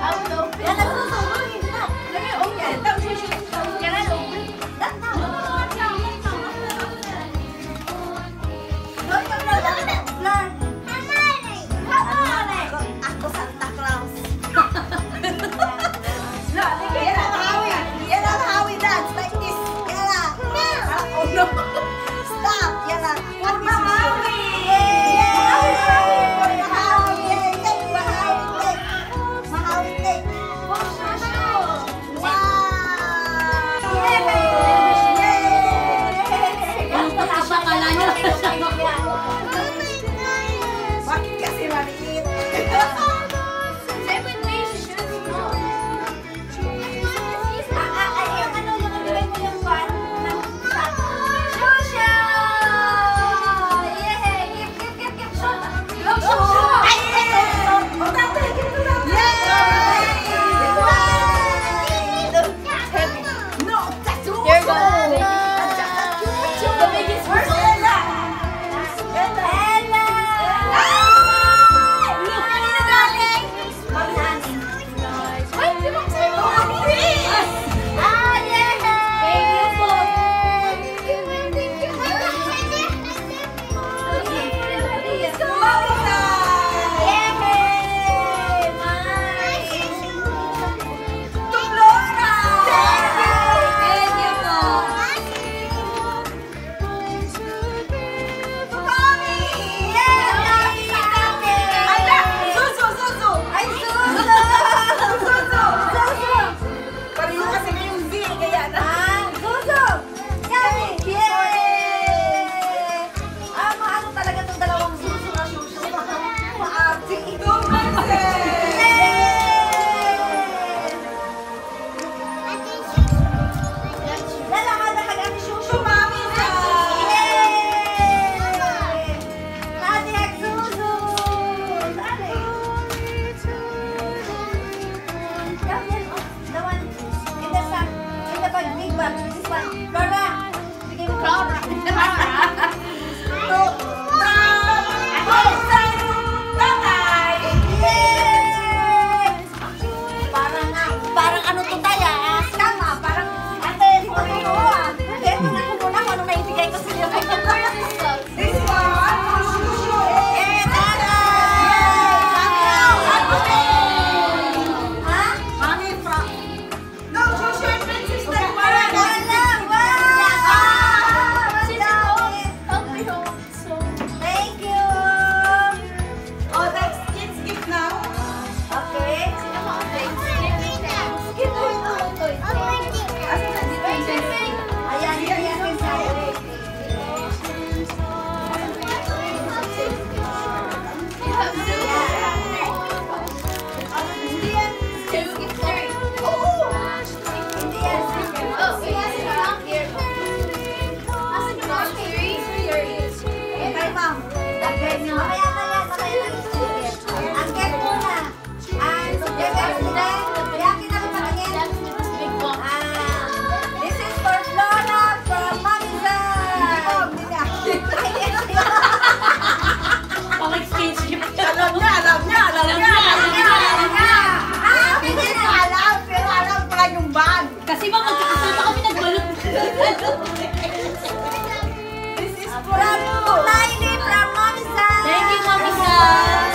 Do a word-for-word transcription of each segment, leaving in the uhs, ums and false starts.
Yan, nagsusunog. Ako Santa Claus. Yan ang hawi. Yan ang hawi dance. Like this. Yan lang. Oh no. Stop. Yan lang. Mahawi. Mahawi. Mahawi. Mahawi. Wow. Bakit kasi maliit? Kasi ba magkakasama kami nagbalot. This is from Lainey from Mami San. Thank you, Mami San.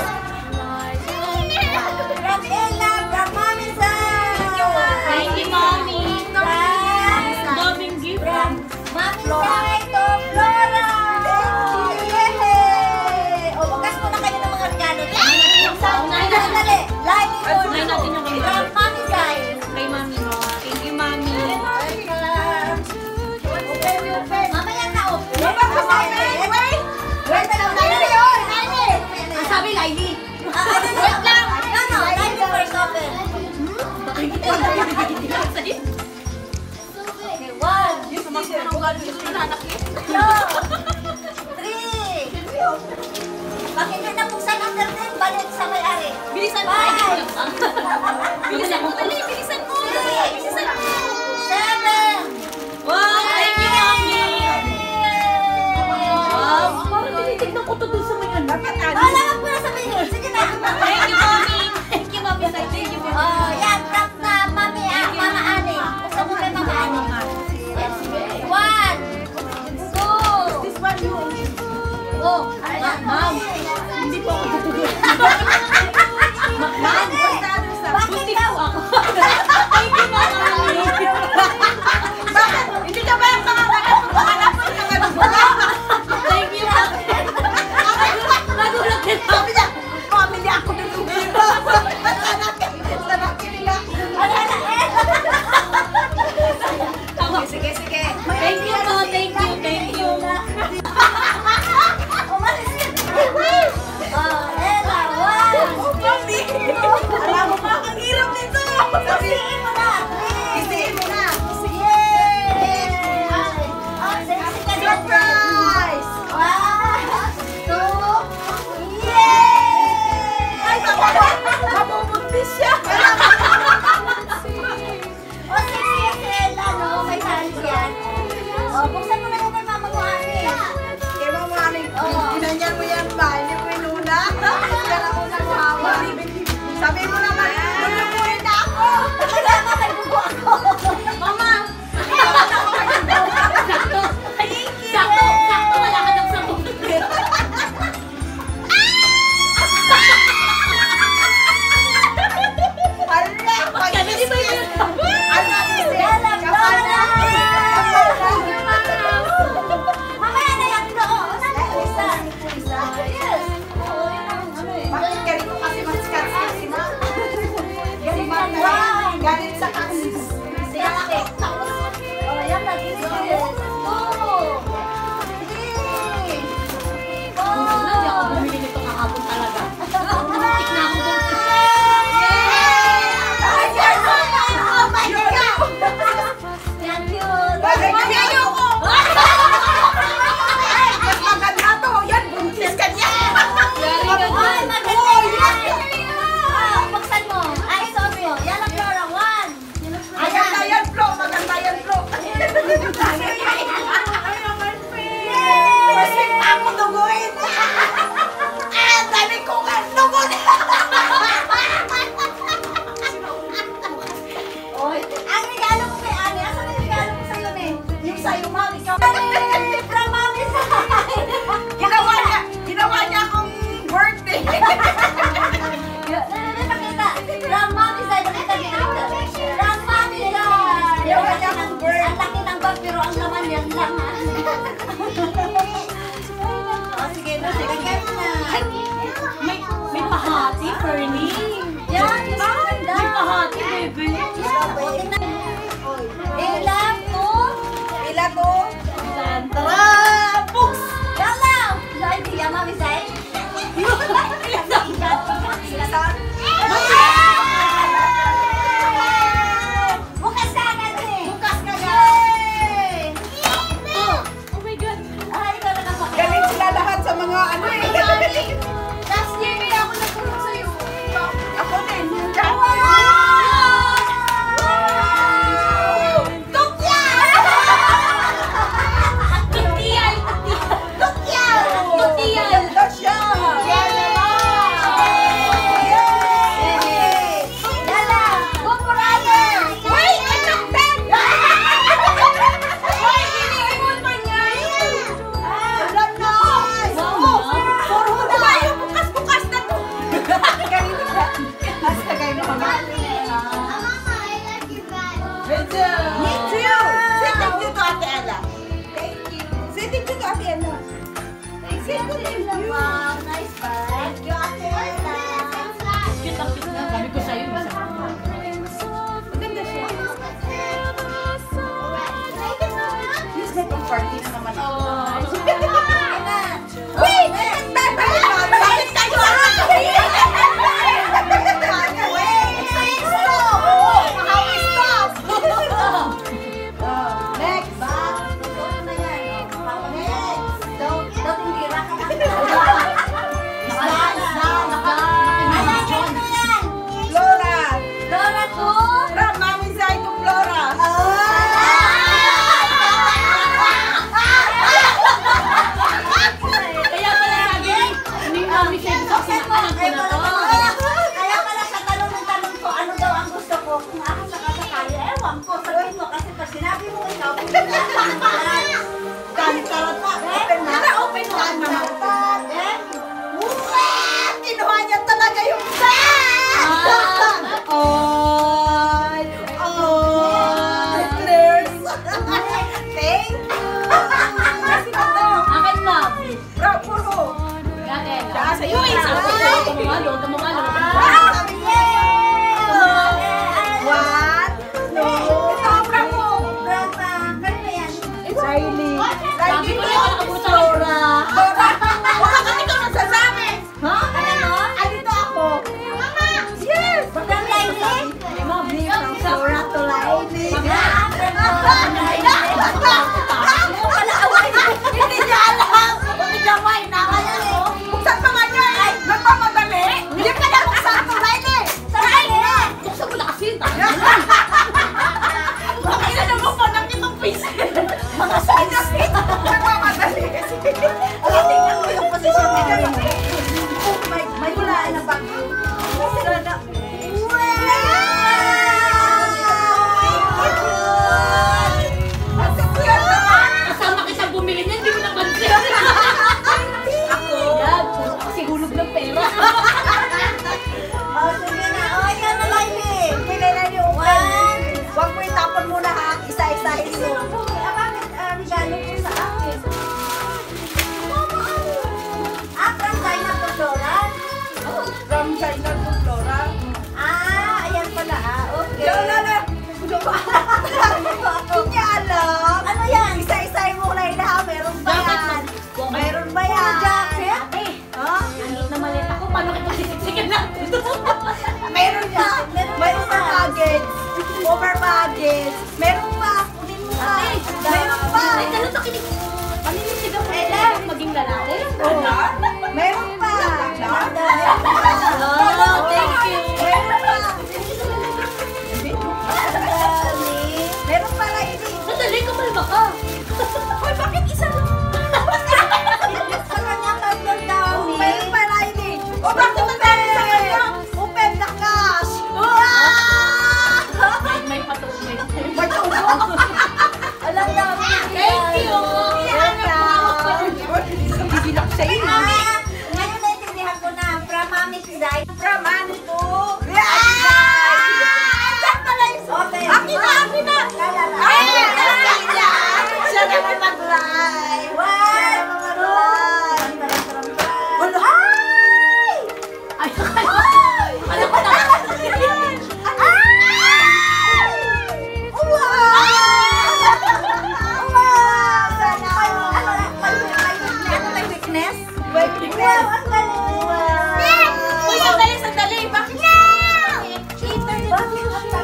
From Ella from Mami San. Thank you, Mami. From Daming gift. From Mami San to Flora. Yay! O, bukas muna kayo ng mga regalo. Dali, Lainey to Unahin natin yung kay from Mami San. Kay Mami mo. Thank you, Mami. Mamaya na, oh. Baba ka sa akin! Wait! Wait na lang, Lainey yun! Lainey! Ang sabi, Lainey. Ah, ano yun? No, no, Lainey first open. Okay, one, Sumasok na ng gano'n yung anak niya. two, three. Bakit nyo nabuksan ang internet? Balik sa may-ari. Bilisan mo. Five. Bilisan mo. Dali, bilisan mo. Bilisan mo. Seven. Wow, thank you, Mami. Wow, parang tinitignan ko to dun sa mga anak. Oh, lawag mo na sa may. Sige na. Thank you, Mami. Thank you, Mami. Thank you, Mami. Oh, Oh, sige na, sige na. May, may pahati, Fernie. Yan, May pahati, baby. Ilan to? Ilan to? Ilan? Tara! Pugs! Yala! Zay, di yan, Mami Zay? Ilan? Bukas ka agad eh! Bukas ka agad! Oh my God. Ay, ikaw na napakita. Galing sila lahat sa mga ano eh. Last year kaya ako nagtulong sa'yo. Ako din. Tutiyal! Tutiyal! Ganda siya. Me too. Say thank you to Ate Ella. Thank you. Say thank you to Ate Ella. Thank you, Ate Ella. Nice bag. Thank you, Ate Ella. Cute ang cute na. Sabi ko sa'yo, isa ko. Maganda siya. Yes, may pang-party na naman ako. Wait! Bakit kayo ah? Next. Flora. From Mami Zay to Flora. Kaya pala sabi ni Mami Shay sa sinakanan ko na to. Kaya pala sa tanong ng tanong ko, ano daw ang gusto ko? Kung ako sakasakali, ewan ko, sabihin mo kasi pag sinabi mo ikaw, Kantarat pa. Open na. open mo ang mama. Eh? Wow! Kinuha niya talaga yung bag! Ay! Ay! Nurse! Thank you! Kasi na to. Akin na. Bro, puro. Gate. Siya, sa'yo Uy, na. sa ako. Kamamalo, kamamalo. Ah, sabi niya. One, two, ito, bravo! Riley. Sabi ko na, nakabutan. Flora. Flora. Wala kasi ikaw nagsasabi. Ha? Ano? Andito ako. Mama! Yes! From Lainey? Ma'am, from Flora to Lainey. Hindi niya alam. Hindi niya may nakaya ko. Buksan pa nga niya eh! Nagmamadali! Hindi ka na buksan to Lainey! Sa Lainey! Buksan mo na kasi. Bakit na naman pa ng kitong face? Mga sinas! Nagmamadali kasi. Oh, tingnan mo yung posisyon mo. Oh my, may hulaan na bag. Sana. Kasama kita bumili niyan, hindi mo napansin. Ako? Yan, kasi hulog ng pera. Oh, sige na. Oh, yan na, Lainey. Kailangan niyo open. Huwag mo itapon muna ha. Isa-isahin mo. Ah, bakit ah, regalo ko sa akin? Ah, from China to Flora? From China to Flora. Ah, ayan pala ah. Okay. Lala! Hindi niya alam. Ano yan? Isa-isahin mo na ha. Meron ba yan? Meron ba yan? Jacket? Ate, Ha? maliit na maliit ako. Paano kita sisiksikin natin? Meron na. Meron May pa. over baggage. Over baggage. Meron pa. Kunin mo pa. Ate, Meron pa. Ay, dalo sa kinig. Paninisig ako. Maging lalaki. Oo. Meron pa. Oh, thank you. Meron pa. Meron pa lang ini. Nadali ka malba ka. Hoy, bakit isa lang? Sa kanya tatlo dami. Meron pa lang ini. O bakit ang dami sa kanya? Open the cash. May, may patunay. Ba't yung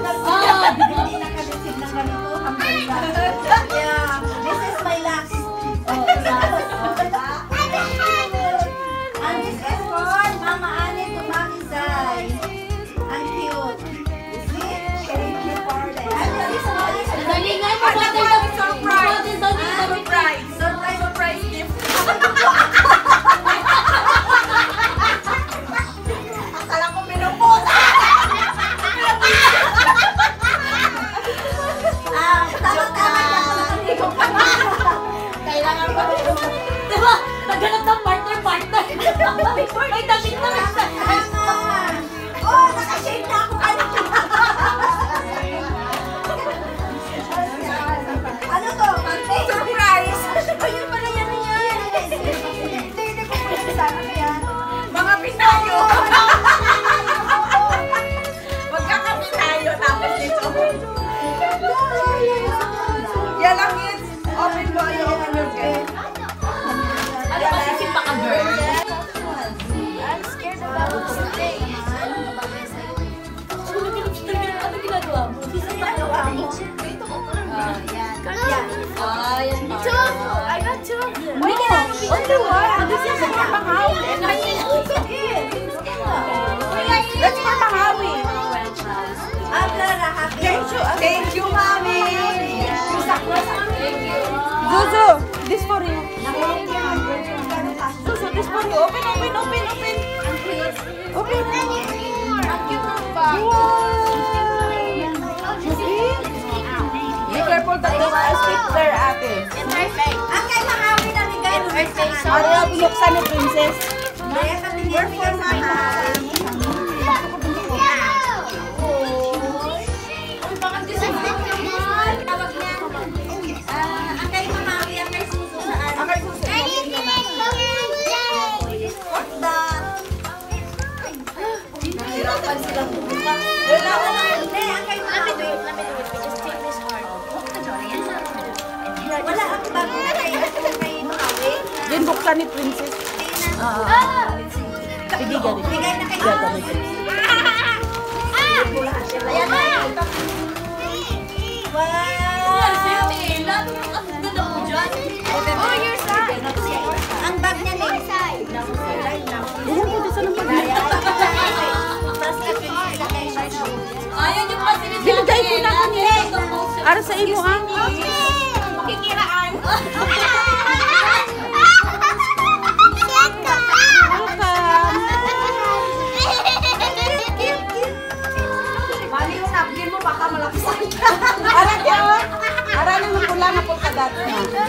Ah. Hindi nakareceive ng ganito. Hanggang sa. Yeah. This is my last. Oh, last. Oh, last. And this is for Mama Annie Tumakisay. Ang cute. You see? Thank you for that. Actually, sorry. Dali nga, mag-order daw. Mag-order daw ng surprise. Surprise, surprise gift. Akala ko pinupusa. Ah, tama-tama na hindi ko pa. Kailangan ko Diba? Naghanap ng partner-partner. May damit na rin siya. Tama. Oh, nakashave na ako kanina. Ano to? Birthday surprise. Ayun pala yan yan. Hindi, hindi ko pala sana yan. mga Pinayo. Magkakapinayo tapos dito. Yan lang kids. Open mo ay open your gate. Ano kasi si Paka Girl? I'm scared about today. Ano ginagawa mo? Ginagawa mo? Ah, yan ba? I got two of them. Wait, Only one. This is for Mahawi. That's for Mahawi. Ah, Clara, happy. Thank you. Thank you, Mami. Zuzu, this for you. Zuzu, this for you. Open, open, open, open. Open. Wow. Be careful that there's a stick there, ate. Ang kay Mahawi na ligay mo. Ariel, binuksan ni Princess. We're for Mahawi. Tawag niya. Ah, ang kay Mahawi, ang kay Suso saan? Ang kay Suso. What's that? Hirapan silang bumula. Wala, wala. Hindi, ang kay Mahawi. Wala ang bago na kay kay Mahawi. Yan buksan ni Princess. Ah! Bibigyan din. Bigay na kay Bigyan Mahawi. din. Ayan na. Wow! Oh, your side. Ang bag niya ni. Ilan ko din sa ng pag- Ayan yung facility. Binigay ko na kanina. Ara sa imo ha. Kikiraan. Mali yung napkin mo, baka malaksan. Ara kaya. Ara nang pula na pulka dati.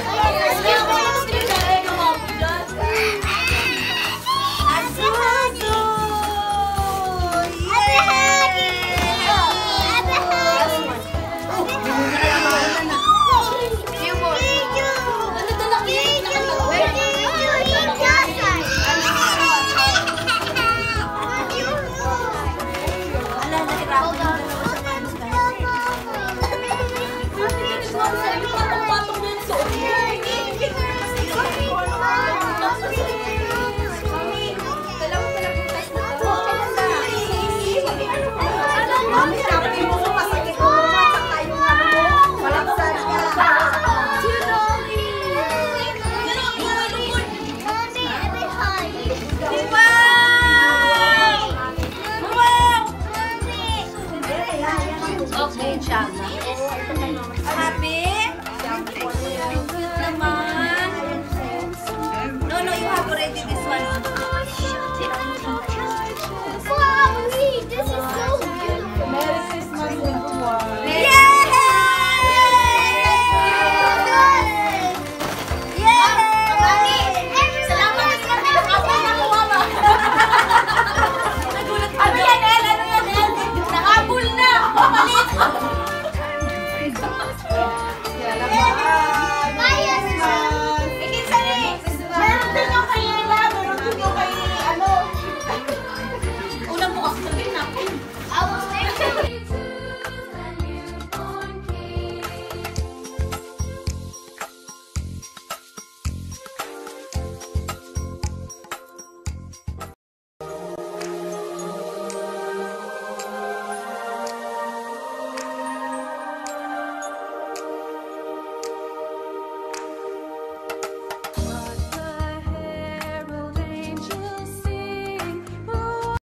Mami, napkin mo, masakit mo, masaka yung ano mo, malaksan ka. Okay, siya. Happy